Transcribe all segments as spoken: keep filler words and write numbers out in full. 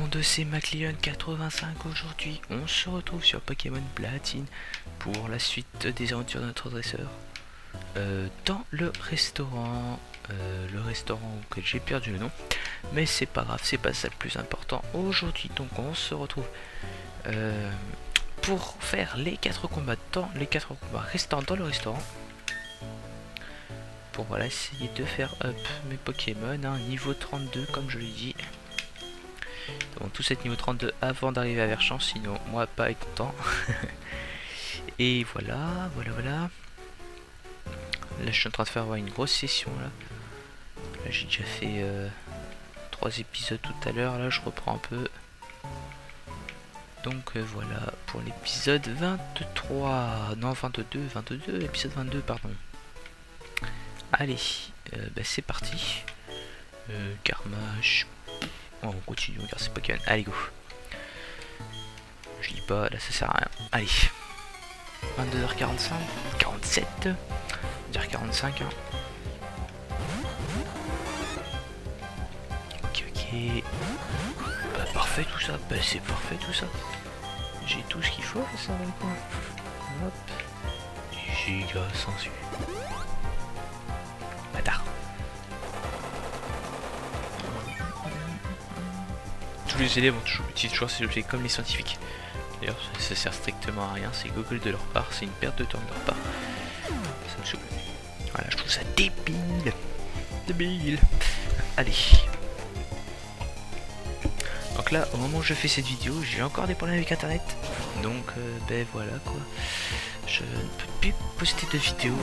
monde, c'est Macleon quatre-vingt-cinq. Aujourd'hui, on se retrouve sur Pokémon Platine pour la suite des aventures de notre dresseur. Euh, dans le restaurant, euh, le restaurant que j'ai perdu le nom, mais c'est pas grave, c'est pas ça le plus important. Aujourd'hui, donc, on se retrouve euh, pour faire les quatre combats dans les quatre combats restants dans le restaurant. Pour voilà essayer de faire up mes Pokémon, hein, niveau trente-deux comme je l'ai dit. Donc tout cette niveau trente-deux avant d'arriver à Verchamp, sinon moi pas être content. Et voilà, voilà, voilà. Là je suis en train de faire ouais, une grosse session là. Là j'ai déjà fait euh, trois épisodes tout à l'heure, là je reprends un peu. Donc euh, voilà pour l'épisode vingt-trois, non vingt-deux, vingt-deux, épisode vingt-deux pardon. Allez, euh, bah, c'est parti. Euh, Carmage. Oh, on continue, on regarde ces Pokémon. Allez, go. Je dis pas, là ça sert à rien. Allez. vingt-deux heures quarante-cinq, quarante-sept. On va dire quarante-cinq. Hein. Ok, ok. Bah, parfait tout ça. Bah, c'est parfait tout ça. J'ai tout ce qu'il faut, ça va le coin. Hop. Giga sensu. Bâtard. Tous les élèves ont toujours utilisé toujours ces objets comme les scientifiques. D'ailleurs, ça sert strictement à rien, c'est Google de leur part, c'est une perte de temps de leur part. Ça me saoule. Voilà, je trouve ça débile. Débile. Allez. Donc là, au moment où je fais cette vidéo, j'ai encore des problèmes avec internet. Donc, euh, ben voilà quoi. Je ne peux plus poster de vidéos.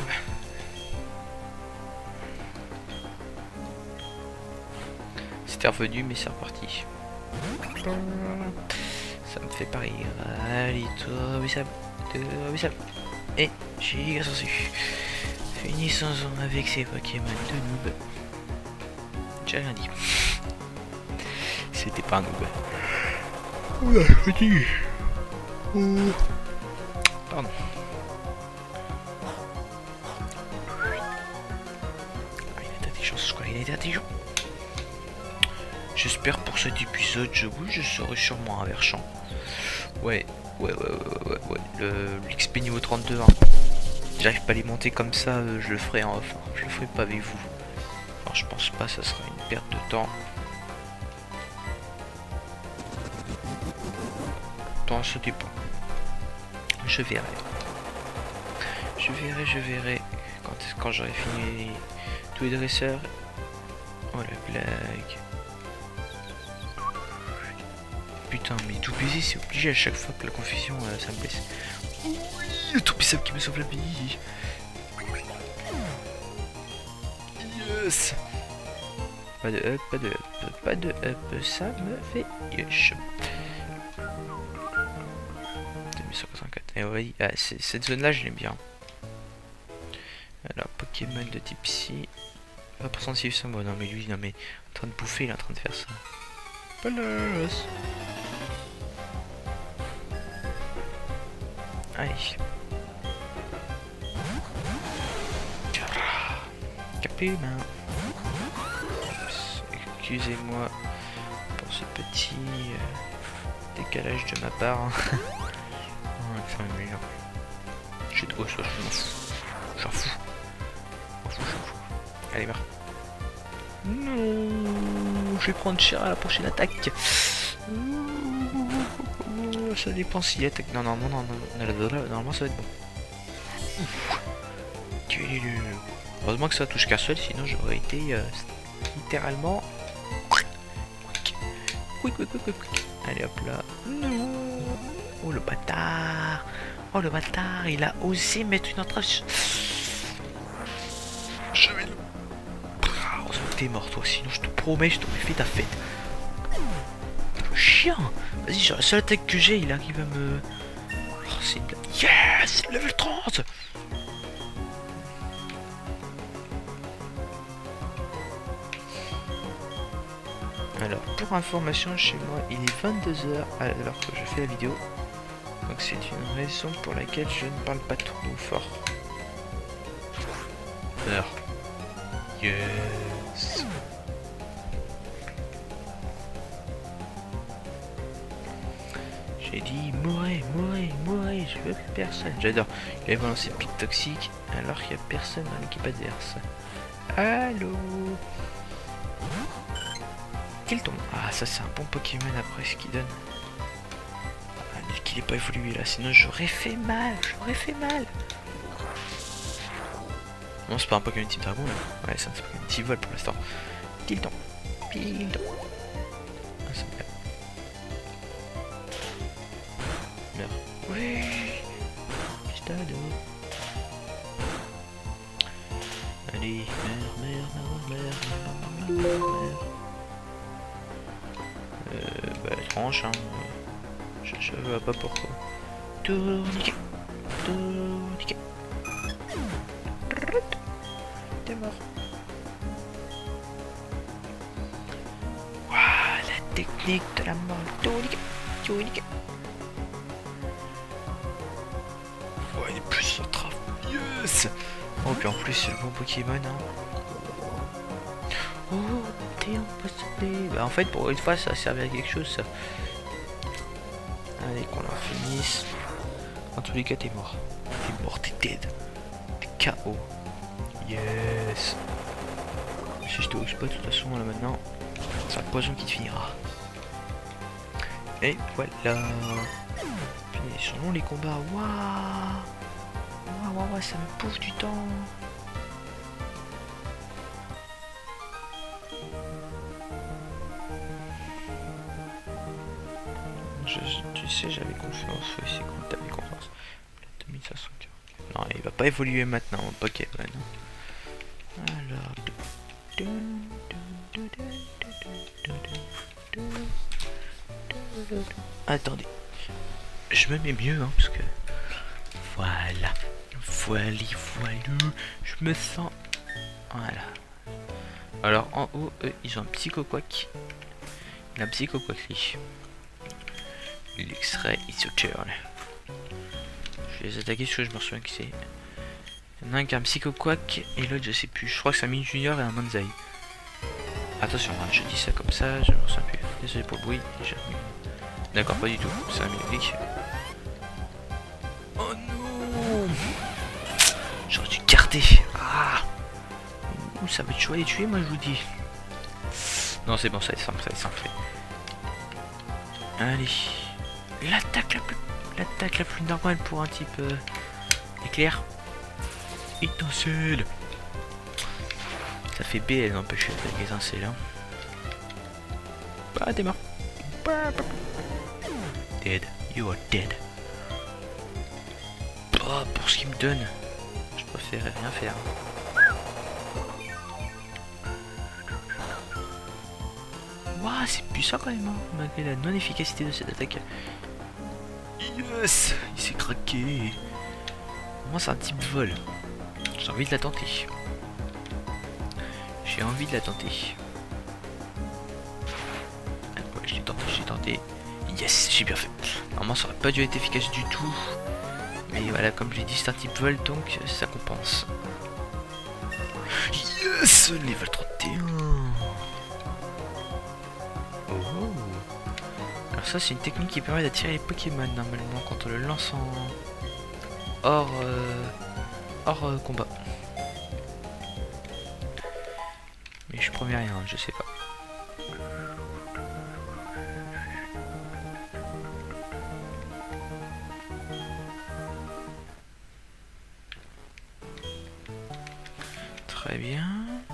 C'était revenu, mais c'est reparti. Ça me fait pas rire. Allez, toi, Wissam. Toi, Wissam. Et j'ai sensu. Finissons avec ces Pokémon de noob. J'ai rien dit. C'était pas un noob. Oula, fatigué. Oh. Pardon. Ah, il est intelligent, je crois qu'il est intelligent. J'espère pour cet épisode, je, oui, je serai sûrement à Verchamp. Ouais, ouais, ouais, ouais, ouais, ouais. L'X P niveau trente-deux, hein. J'arrive pas à les monter comme ça, euh, je le ferai en off. Hein. Je le ferai pas avec vous. Alors je pense pas, ça sera une perte de temps. Tant ça dépend. Je verrai. Je verrai, je verrai. Quand, quand j'aurai fini tous les dresseurs. Oh la blague. Putain, mais tout baiser, c'est obligé à chaque fois que la confusion, euh, ça me blesse. Oui, le tout bizarre qui me sauve la vie. Yes. Pas de up, pas de up, pas de up, ça me fait yesh. deux mille cent quatre-vingt-quatre. Et oui, ah, cette zone-là, je l'aime bien. Alors, Pokémon de type psy. Pas pour sensible ça, moi. Non, mais lui, non, mais en train de bouffer, il est en train de faire ça. Palos. Allez. Capé main. Excusez-moi pour ce petit euh, décalage de ma part. Hein. Enfin, mais non. J'ai de quoi ça, je m'en fous. J'en fous. J'en fous, j'en fous. Allez, meurs. Non, je vais prendre cher à la prochaine attaque. Ça dépend s'il attaque. Non, non, non, non, non, normalement ça va être bon. Heureusement que ça touche qu'un seul, sinon j'aurais été euh, littéralement. Quick, quick, quick, quick, quick. Allez hop là. Non. Oh le bâtard. Oh le bâtard, il a osé mettre une entrave. Je vais le. T'es mort toi, sinon je te promets, je t'aurais fait ta fête. Chien. Vas-y, sur la seule attaque que j'ai, il arrive à me... Oh, c'est une blague. Yes, level trente. Alors, pour information, chez moi, il est vingt-deux heures alors que je fais la vidéo. Donc c'est une raison pour laquelle je ne parle pas trop fort. Alors. Yes. personne. J'adore. Il va lancer pic toxique alors qu'il n'y a personne dans l'équipe adverse. Allô? Qu'il tombe. Ah, ça c'est un bon Pokémon après ce qu'il donne. Ah, qu'il n'est pas évolué là, sinon j'aurais fait mal. J'aurais fait mal. Non, c'est pas un Pokémon type dragon là. Ouais, c'est un Pokémon type vol pour l'instant. Qu'il tombe. Qu'il tombe. Ah, c'est bien. Meurs. Oui. Je t'adore. Allez, meurs, meurs, meurs, meurs, meurs, meurs. Euh, bah, tranche, hein. Je, je vois pas pourquoi. Tourniquet. Tourniquet. T'es mort. Waouh, la technique de la mort. Tourniquet. Tourniquet. Ouais, il est plus sur trave. Yes. Oh, puis en plus, c'est le bon Pokémon, hein. Oh, t'es imposé. Bah, en fait, pour une fois, ça a servi à quelque chose, ça. Allez, qu'on en finisse. En tous les cas, t'es mort. T'es mort, t'es dead. T'es K O. Yes. Si je te hoche pas, de toute façon, là maintenant, c'est un poison qui te finira. Et voilà. Ils sont longs les combats. Waouh. Waouh, waouh, waouh, ça me bouffe du temps. Je, tu sais, j'avais confiance. Oui, c'est quand t'avais confiance. deux mille cinq cent quarante. Non, il va pas évoluer maintenant, mon Pokémon. Alors. Attendez. Je me mets mieux, hein, parce que. Voilà. Voilà, voilà. Je me sens. Voilà. Alors, en haut, eux, ils ont un Psycho-Quack. Il a un Psycho-Quack, lui. L'extrait, it's your turn. Je vais les attaquer parce que je me souviens que c'est. Il y en a un qui a un Psycho-Quack et l'autre, je sais plus. Je crois que c'est un Mini Junior et un Manzai. Attention, hein, je dis ça comme ça, je me souviens plus. Désolé pour le bruit. D'accord, pas du tout. C'est un Milovic. Oh non! J'aurais dû garder. Ah! Ouh, ça va être chaud à les tuer, moi je vous dis. Non, c'est bon, ça va être simple, ça va être simple. Allez. L'attaque la plus l'attaque la plus normale pour un type euh, éclair. Étincelle. Ça fait B, elle n'empêche avec les étincelles. Hein. Bah, t'es mort. Dead. You are dead. Oh, pour ce qu'il me donne, je préfère rien faire. Waouh, c'est puissant quand même, hein, malgré la non-efficacité de cette attaque. Yes, il s'est craqué. Moi, c'est un type vol. J'ai envie de la tenter. J'ai envie de la tenter. Ouais, je l'ai tenté, j'ai tenté. Yes, j'ai bien fait. Normalement, ça aurait pas dû être efficace du tout. Mais voilà, comme j'ai dit, c'est un type vol, donc ça compense. Yes, level trente et un. Oh. Alors ça, c'est une technique qui permet d'attirer les Pokémon normalement quand on le lance en hors euh... hors euh, combat. Mais je promets rien, je sais pas. Très bien.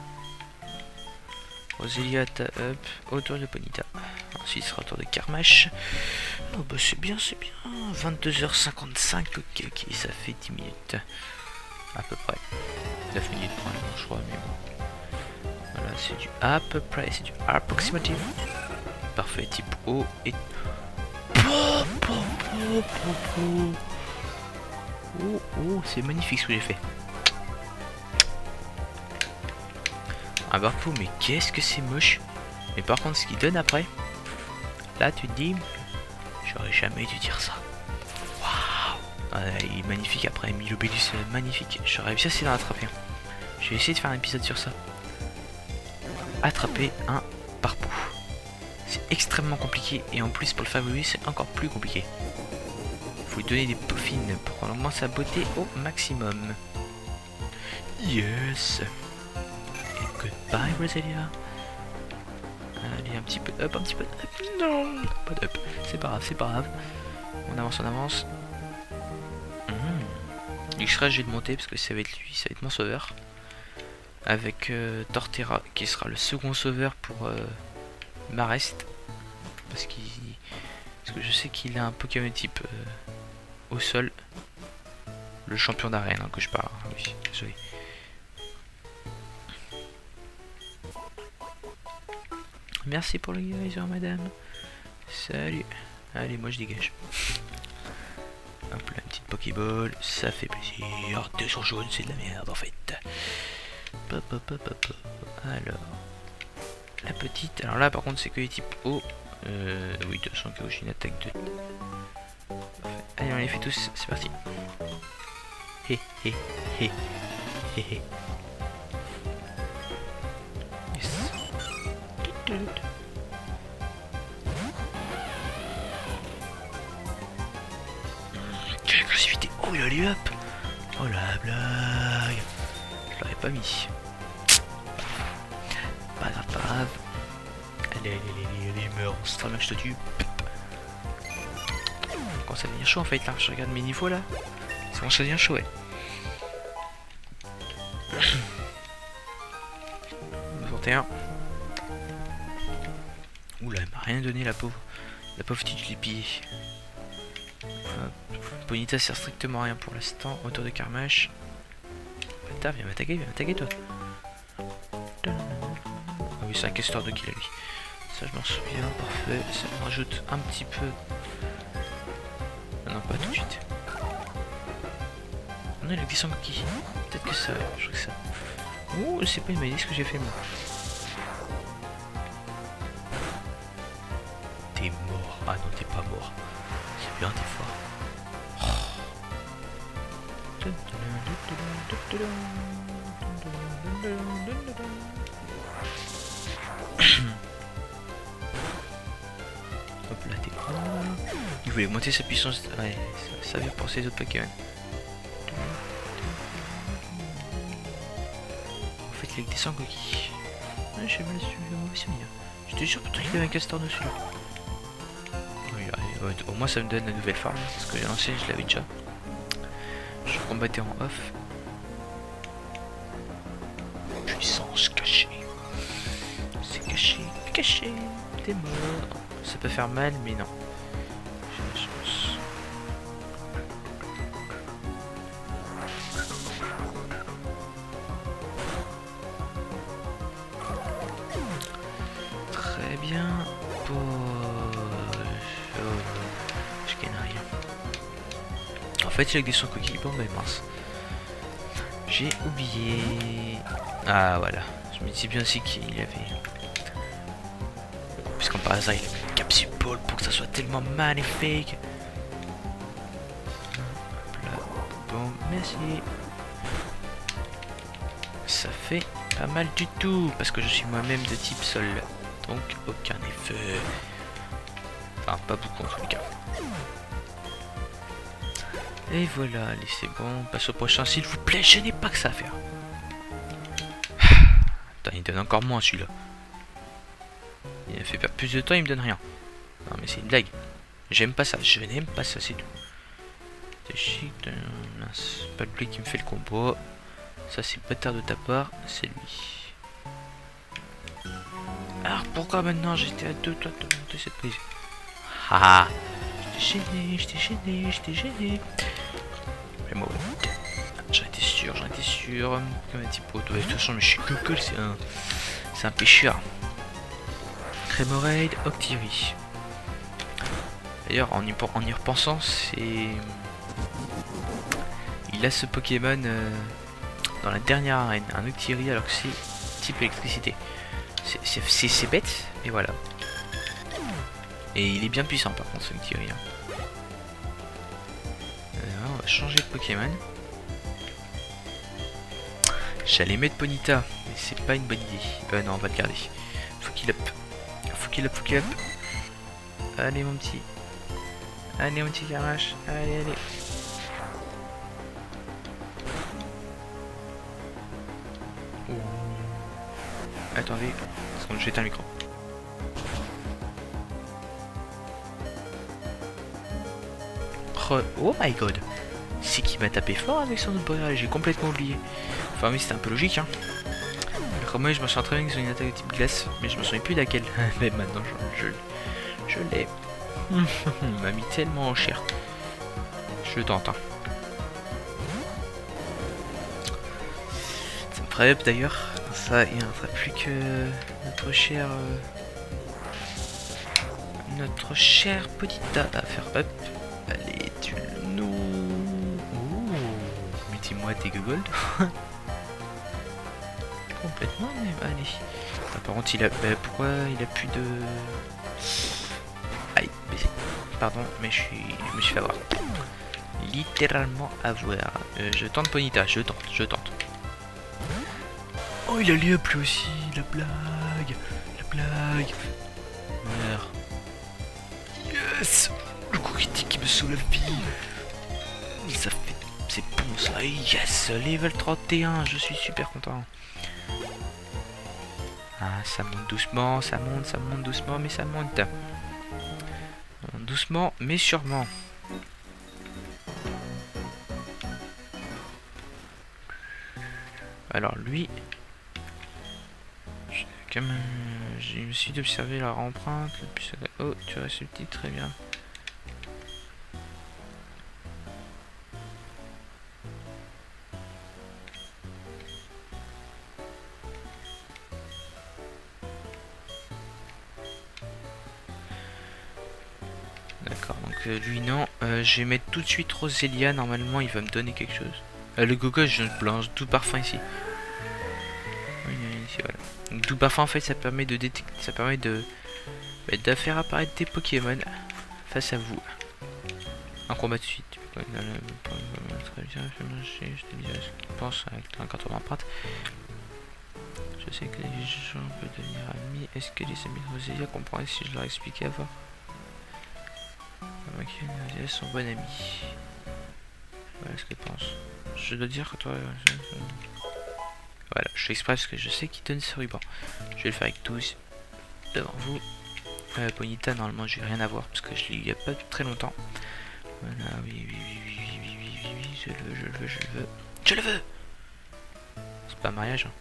Roselia, up, autour de Ponyta. Ensuite, ce sera autour de Karmash. Oh bah c'est bien, c'est bien. vingt-deux heures cinquante-cinq, ok, ok, ça fait dix minutes. À peu près. neuf minutes probablement, je crois, mais bon. Voilà, c'est du à peu près, c'est du approximative. Parfait, type O et... Oh, oh, c'est magnifique ce que j'ai fait. Un Barpou, mais qu'est-ce que c'est moche. Mais par contre, ce qu'il donne après, là tu te dis, j'aurais jamais dû dire ça. Waouh, ah, il est magnifique après, Milobellus magnifique. J'aurais réussi à essayer d'en attraper un. Je vais essayer de faire un épisode sur ça. Attraper un Barpou. C'est extrêmement compliqué et en plus pour le favori c'est encore plus compliqué. faut lui donner des peaufines pour rendre au moins sa beauté au maximum. Yes. Et goodbye Roselia. Allez, un petit peu up, un petit peu up. Non, pas d'up. C'est pas grave, c'est pas grave. On avance, on avance. Mmh. X-Ray, je vais le monter parce que ça va être lui, ça va être mon sauveur. Avec euh, Torterra qui sera le second sauveur pour euh, Marest. Parce qu'il. Parce que je sais qu'il a un Pokémon type euh, au sol. Le champion d'arène hein, que je parle. Oui, désolé. Merci pour le geyser, madame. Salut. Allez, moi je dégage. Hop là, une petite Pokéball. Ça fait plaisir. deux cents jaunes, c'est de la merde en fait. Pop, pop, pop, pop. Alors. La petite. Alors là, par contre, c'est que les types eau. Euh, oui, deux cents que j'ai une attaque de. Allez, on les fait tous. C'est parti. Hé, hé, hé. Hé, hé. Yes. Quelle agressivité. Oh, il a les up. Oh la blague. Je l'aurais pas mis. Pas grave, pas grave. Allez, allez, allez, allez, meurs. C'est très bien que je te tue. Quand ça devient chaud en fait là. Je regarde mes niveaux là. C'est quand ça devient chaud, ouais. soixante et un. Oula, elle m'a rien donné la pauvre. La pauvre petite, je l'ai pillée. Ponyta sert strictement à rien pour l'instant. Autour de Carmache. Bâtard, viens m'attaquer, viens m'attaquer toi. Ah oui, c'est un castor de kill à lui. Ça, je m'en souviens, parfait. Ça me rajoute un petit peu. Ah non, pas tout de suite. On a le glissant cookie. Peut-être que ça, je crois que ça. Oh, c'est pas une bonne idée ce que j'ai fait moi. T'es mort. Ah non, t'es pas mort. C'est bien des fois. Hop là, t'es pas. Il voulait monter sa puissance. Ouais, ça, ça vient pour ses autres Pokémon. En fait, avec des sangs coquilles. Ah, j'ai mal su le mauvais souvenir. J'étais sûr pourtant qu'il y avait un castor dessus. Oui, ouais, au moins ça me donne la nouvelle farm. Parce que l'ancienne, je l'avais déjà. Je combattais en off. Puissance cachée. C'est caché, caché. T'es mort. Ça peut faire mal, mais non. J'ai la chance. Très bien. Pour... Oh, je gagne rien. En fait, il y a que des sons coquilles. Bon, bah mince. J'ai oublié. Ah, voilà. Je me dis bien aussi qu'il y avait. Puisqu'en par hasard, il a une capsule pour que ça soit tellement magnifique. Hop là. Bon, merci. Ça fait pas mal du tout. Parce que je suis moi-même de type sol. Donc, aucun effet. Enfin, pas beaucoup en tout cas. Et voilà, allez, c'est bon. Passe au prochain, s'il vous plaît. Je n'ai pas que ça à faire. Putain, il donne encore moins celui-là. Il a fait perdre plus de temps, il me donne rien. Non, mais c'est une blague. J'aime pas ça. Je n'aime pas ça, c'est tout. C'est chic. Mince, pas le blé qui me fait le combo. Ça, c'est le bâtard de ta part. C'est lui. Alors, pourquoi maintenant j'étais à deux doigts de monter cette prise? Ah, j'étais gêné, j'étais gêné, j'étais gêné. Mais moi, j'en étais sûr, j'en étais sûr. Comme un petit pot. De toute façon, mais je suis Google, c'est un, c'est un pêcheur. Crémoraid, Octiri. D'ailleurs, en y, en y repensant, c'est. Il a ce Pokémon euh, dans la dernière arène, un Octiri, alors que c'est type électricité. C'est bête, mais voilà. Et il est bien puissant par contre ce Octiri. Hein. Euh, on va changer de Pokémon. J'allais mettre Ponyta, mais c'est pas une bonne idée. Euh, non, on va le garder. Faut qu'il up. Faut qu'il up, faut qu'il up. Allez mon petit. Allez, mon petit Gamache. Allez, allez. Ouh. Attendez, parce qu'on jette un micro. Oh my god. C'est qui m'a tapé fort avec son autre, j'ai complètement oublié. Enfin oui, c'était un peu logique, hein. Alors moi je me suis entraîné avec une attaque de type glace, mais je me souviens plus laquelle. Mais maintenant je, je, je l'ai. Il m'a mis tellement en cher. Je tente, hein. Ça me ferait up d'ailleurs. Ça, il ne restera plus que notre cher... Euh, notre cher petit tas à faire up. Allez, tu nous... Ouh, mais dis-moi tes gold. Complètement, mais allez. Ah, par contre, il a... Bah, pourquoi il a plus de... Aïe, baiser. Pardon, mais je suis... Je me suis fait avoir. Littéralement avoir. Euh, je tente Ponyta, je tente, je tente. Oh, il a lieu plus aussi, la blague. La blague. Meurs. Yes. Le coup critique qui me sauve la vie. Ça fait... C'est bon ça. Yes. Level trente et un. Je suis super content. Ah, ça monte doucement. Ça monte, ça monte doucement. Mais ça monte. Doucement, mais sûrement. Alors lui... Comme j'ai me suis d'observer leur empreinte. Oh, tu restes petit, très bien. D'accord, donc euh, lui non. Euh, je vais mettre tout de suite Roselia. Normalement, il va me donner quelque chose. Euh, le gogo, je blanche tout parfum ici. Oui, ici, voilà. Donc tout parfum en fait, ça permet de détecter, ça permet de bah, de faire apparaître des Pokémon face à vous. En combat de suite. Très bien, je te dis ce qu'il pense avec un carton d'empreinte. Je sais que les gens peuvent devenir amis. Est-ce que les amis de Roselia comprennent si je leur expliquais avant? Ok, Roselia sont bons amis. Voilà ce que tu penses. Je dois dire que toi... Je... Voilà, je fais exprès parce que je sais qu'il donne ce ruban. Je vais le faire avec tous. Devant vous. Euh, Ponyta, normalement, je vais rien à voir parce que je l'ai eu il n'y a pas très longtemps. Voilà, oui, oui, oui, oui, oui, oui, oui, oui, oui, je le veux, je le veux, je le veux. Je le veux! C'est pas un mariage, hein.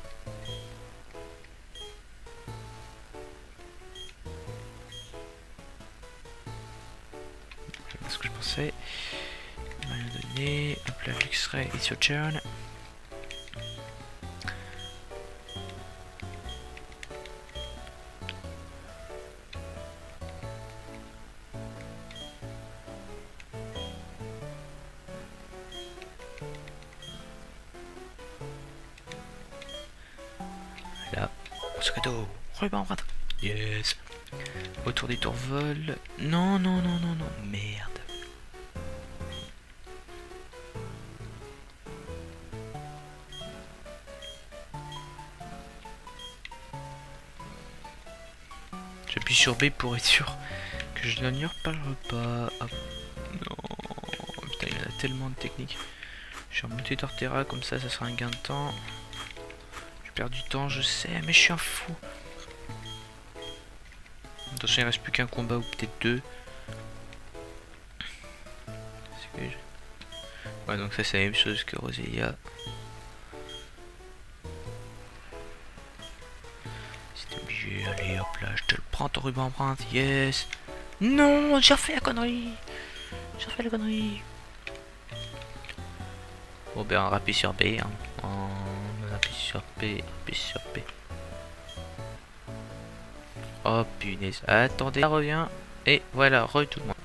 C'est ce que je pensais. Rien donné. Hop là, Luxray, it's your turn. Là, ce cadeau, ruban empreinte. Yes. Autour des tourvols. Non, non, non, non, non. Merde. J'appuie sur B pour être sûr que je n'ignore pas le repas. Hop. Non. Putain, il y en a tellement de techniques. Je vais remonter Torterra, comme ça, ça sera un gain de temps. Je perds du temps, je sais, mais je suis un fou. Attention, il ne reste plus qu'un combat ou peut-être deux. Que je... Ouais, donc ça c'est la même chose que Roselia. C'est obligé, allez hop là, je te le prends ton ruban empreinte, yes. Non, j'ai refait la connerie. J'ai refait la connerie. Bon ben on rappuie sur B, hein. On appuie sur B, appuie sur B. Oh punaise, attendez, ça revient. Et voilà, re tout le monde.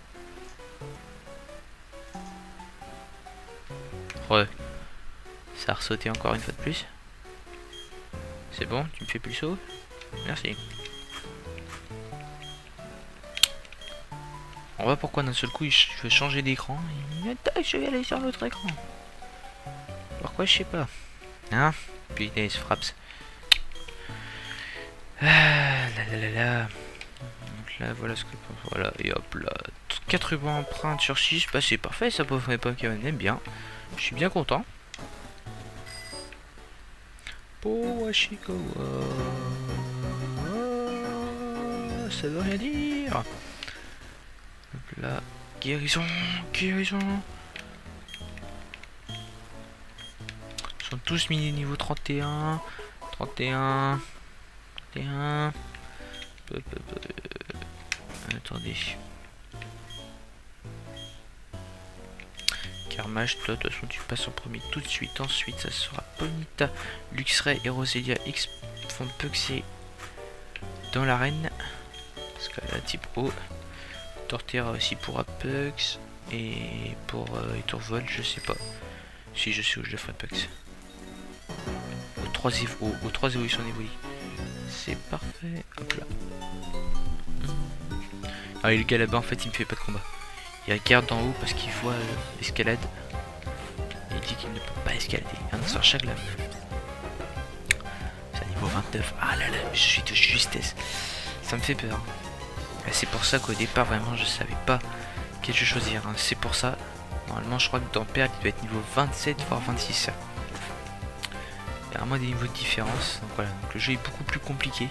Re. Ça a ressauté encore une fois de plus. C'est bon, tu me fais plus le saut. Merci. On voit pourquoi d'un seul coup je veux changer d'écran. Je vais aller sur l'autre écran. Pourquoi je sais pas. Hein? Punaise, fraps. Ah là là là là. Donc là voilà ce que... Voilà, et hop là. quatre rubans empreintes sur six, bah c'est parfait, ça pourrait pas Pokémon aime bien. Je suis bien content. Powashikawa, ça veut rien dire. Donc là, guérison, guérison. Ils sont tous mis niveau trente et un, trente et un, trente et un. Attendez. Carmage, toi de toute façon tu passes en premier tout de suite. Ensuite ça sera Ponyta, Luxray et Roselia X font Puxer dans l'arène. Parce qu'elle a type O. Torterra aussi pour Apux. Et pour euh, Etourvol, je sais pas. Si je sais où je le ferai Pux. Au trois au, au trois évolutions d'évoluer. C'est parfait. Hop là. Ah et le gars là-bas en fait il me fait pas de combat. Il regarde d'en haut parce qu'il voit euh, l'escalade. Et il dit qu'il ne peut pas escalader. Un sort chaque lame. C'est à niveau vingt-neuf. Ah là là, je suis de justesse. Ça me fait peur. C'est pour ça qu'au départ vraiment je savais pas quel jeu choisir. Hein. C'est pour ça. Normalement je crois que dans Perle il doit être niveau vingt-sept voire vingt-six. Il y a vraiment des niveaux de différence. Donc voilà, donc le jeu est beaucoup plus compliqué.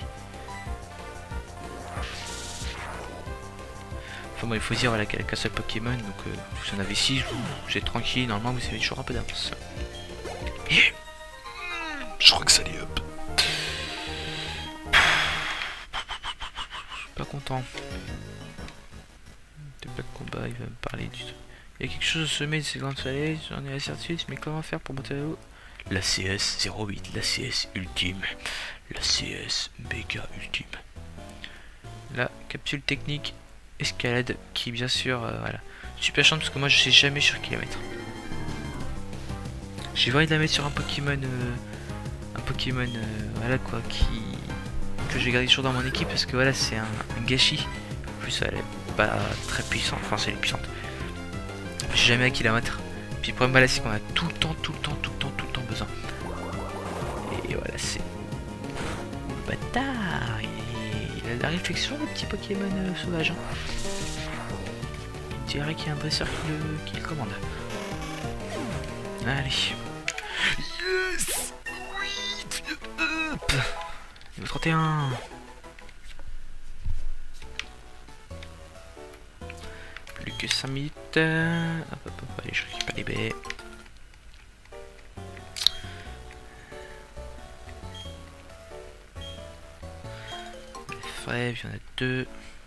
Enfin bon, il faut dire voilà, qu'elle a qu'un seul Pokémon, donc euh, vous en avez six, vous êtes tranquille, normalement vous avez toujours un peu d'avance. Et je crois que ça l'est up. Je suis pas content. De pas de combat, il va me parler du truc. Il y a quelque chose au sommet de ces grandes falaises, j'en ai la certitude, mais comment faire pour monter là-haut? La C S zéro huit, la C S ultime, la C S méga ultime. La capsule technique. Escalade qui bien sûr euh, voilà super chiant parce que moi je sais jamais sur qui la mettre. J'ai envie de la mettre sur un Pokémon euh, un Pokémon euh, voilà quoi qui que j'ai gardé toujours dans mon équipe parce que voilà c'est un, un gâchis. En plus elle est pas très puissante, enfin c'est puissante. J'ai jamais à qui la mettre. Puis le problème voilà c'est qu'on a tout le temps, tout le temps, tout le temps, tout le temps besoin. Et voilà c'est bâtard. Il a la réflexion le petit Pokémon euh, sauvage. Hein. Il dirait qu'il y a un dresseur qui le, qui le commande. Allez. Yes. Hop. Niveau trente et un. Plus que cinq minutes. Hop, hop, hop, allez, je récupère les baies. Il y en a deux.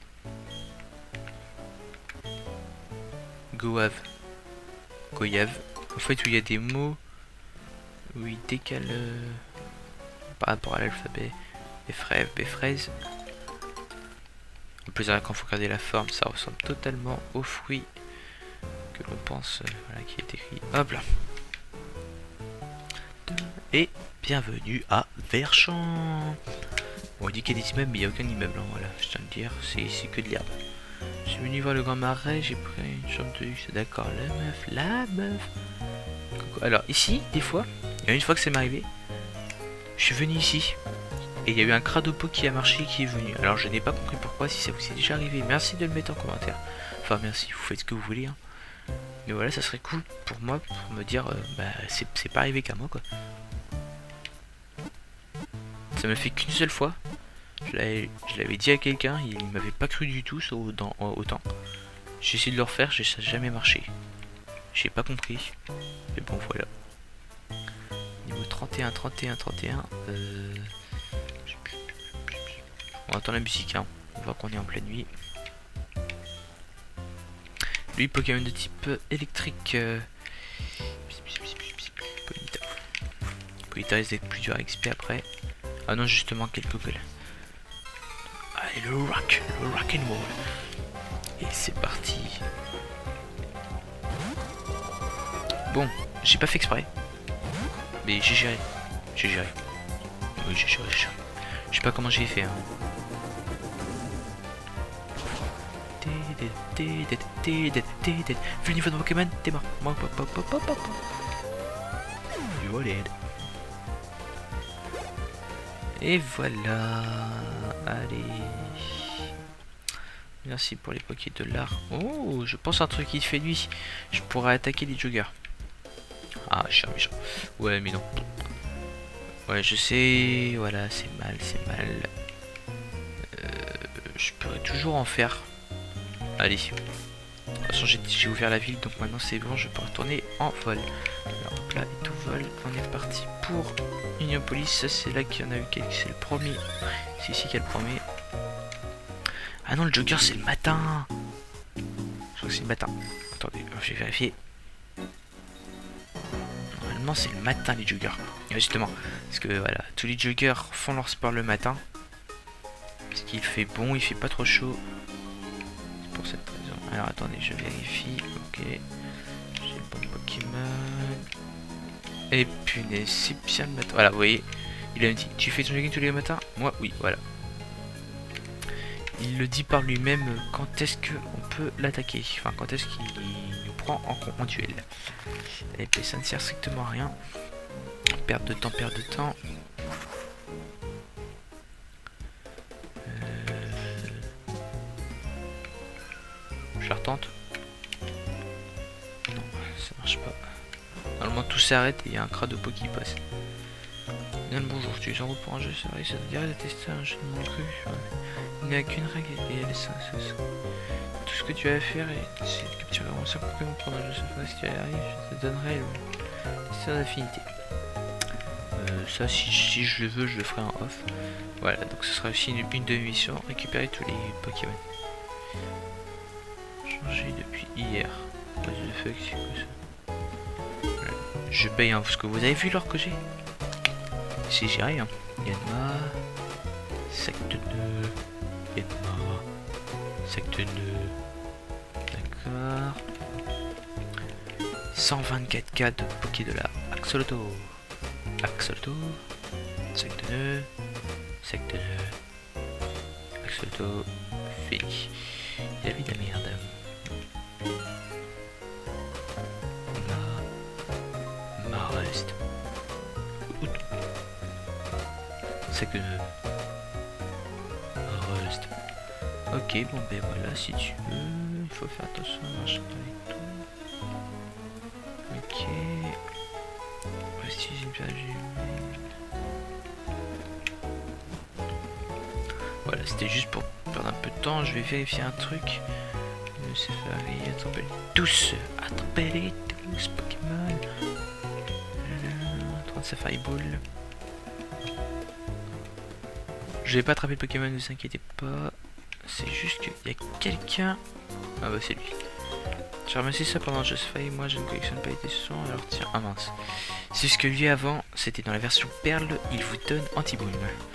Goave. Goyave. En fait, où il y a des mots où il décale euh, par rapport à l'alphabet. Des fraises, des fraises. En plus, quand il faut regarder la forme, ça ressemble totalement aux fruits que l'on pense, euh, voilà, qui est écrit. Hop là. Et bienvenue à Verchamp. Bon, on dit qu'il y a des immeubles, mais il n'y a aucun immeuble, hein, voilà, je tiens à le dire, c'est que de l'herbe. Je suis venu voir le grand marais, j'ai pris une chambre de luxe, d'accord, la meuf, la meuf. Alors, ici, des fois, il y a une fois que c'est m'arrivé, je suis venu ici, et il y a eu un Cradopo qui a marché qui est venu. Alors, je n'ai pas compris pourquoi, si ça vous est déjà arrivé, merci de le mettre en commentaire. Enfin, merci, vous faites ce que vous voulez, hein. Mais voilà, ça serait cool pour moi, pour me dire, euh, bah, c'est pas arrivé qu'à moi, quoi. Ça me fait qu'une seule fois. Je l'avais dit à quelqu'un, il m'avait pas cru du tout ça, dans, autant. J'ai essayé de le refaire, ça n'a jamais marché. J'ai pas compris. Mais bon voilà. Niveau trente et un, trente et un, trente et un. Euh... On attend la musique, hein. On voit qu'on est en pleine nuit. Lui, Pokémon de type électrique. Euh... Ponyta. Ponyta risque d'être plus dur à X P après. Ah non, justement, quelques gueules. Allez, le rock, le rock and roll. Et c'est parti. Bon, j'ai pas fait exprès. Mais j'ai géré. J'ai géré. Oui, j'ai géré, j'ai géré. Je sais pas comment j'ai fait. Hein. Vu le niveau de Pokémon, t'es mort. You are dead. Et voilà. Allez. Merci pour les poké dollars. Oh, je pense à un truc qui fait lui. Je pourrais attaquer les joggers. Ah, je suis un méchant. Ouais, mais non. Ouais, je sais. Voilà, c'est mal, c'est mal. Euh, je pourrais toujours en faire. Allez. De toute façon, j'ai ouvert la ville, donc maintenant c'est bon, je peux retourner en vol. Alors, hop là, et tout vol. On est reparti pour Uniopolis. C'est là qu'il y en a eu quelques. C'est le premier. C'est ici qu'il y a le premier. Ah non, le jogger, c'est le matin. Je crois que c'est le matin. Attendez, je vais vérifier. Normalement, c'est le matin, les joggers. Et justement, parce que voilà, tous les joggers font leur sport le matin. Parce qu'il fait bon, il fait pas trop chaud. C'est pour cette raison. Alors, attendez, je vérifie. Ok. J'ai le bon Pokémon. Et punaise, c'est bien le matin. Voilà, vous voyez. Il a dit, tu fais ton jogging tous les matins? Moi, oui, voilà. Il le dit par lui-même quand est-ce qu'on peut l'attaquer. Enfin, quand est-ce qu'il nous prend en, en duel. Et puis ça ne sert strictement à rien. Perte de temps, perte de temps. Euh... Je la retente. Non, ça marche pas. Normalement tout s'arrête et il y a un Cradopo qui passe. Bien le bonjour, tu es en route pour un jeu, c'est vrai, ça te dirait de tester un jeu de mon cru. Ouais. Il n'y a qu'une règle et elle est ça, ça, ça. Tout ce que tu as à faire, c'est de capturer un cinq Pokémon pour un jeu, cette fois si tu y arrives, je te donnerai le test d'affinité. Euh, ça, si, si je le veux, je le ferai en off. Voilà, donc ce sera aussi une, une demi-mission, récupérer tous les Pokémon. Changé depuis hier. What the fuck, c'est quoi ça? Voilà. Je paye, hein, parce que vous avez vu l'or que j'ai. Si j'ai rien. Yanma. Sac de nœuds. Yanma. Sac de nœuds. D'accord. cent vingt-quatre K de Poké de la Axolotl. Axolotl. Sac de nœuds. Sac de nœuds. Axolotl. Fini. Il a mis de la merde. Ma. Ma reste. Sac de nœuds. Reste. Ok, bon ben voilà, si tu veux, il faut faire attention à marcher avec tout. Ok. Prestige image humaine. Voilà, c'était juste pour perdre un peu de temps. Je vais vérifier un truc. Le Safari, attrapez-les tous. Attrapez-les tous, Pokémon. trente Safari Ball. Je vais pas attraper le Pokémon, ne vous inquiétez pas. C'est juste qu'il y a quelqu'un. Ah bah c'est lui. J'ai ramassé ça pendant Just Five, moi je ne collectionne pas les sons, alors tiens, ah mince. C'est ce que lui avant, c'était dans la version Perle, il vous donne Anti-Boom.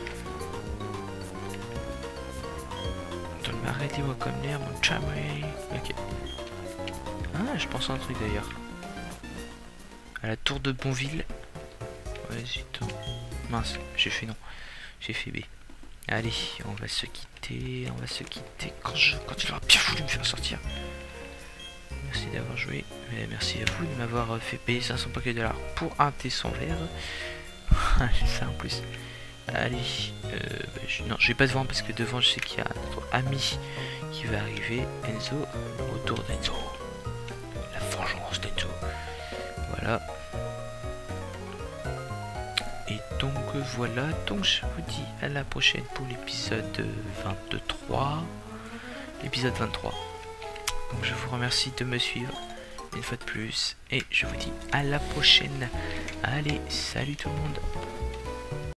Dans le marais des voix comme l'air, mon chamé. Ok. Ah, je pense à un truc d'ailleurs. À la tour de Bonville. Ouais, zut. Mince, j'ai fait non. J'ai fait B. Allez, on va se quitter, on va se quitter quand, je, quand il aura bien voulu me faire sortir. Merci d'avoir joué, mais merci à vous de m'avoir fait payer cinq cents Poké dollars pour un tesson vert. C'est ça en plus. Allez, euh, bah, je, non, je vais pas devant parce que devant je sais qu'il y a notre ami qui va arriver. Enzo, le retour d'Enzo. La vengeance d'Enzo. Voilà. Et donc voilà, donc je vous dis à la prochaine pour l'épisode vingt-trois. L'épisode vingt-trois. Donc je vous remercie de me suivre une fois de plus. Et je vous dis à la prochaine. Allez, salut tout le monde.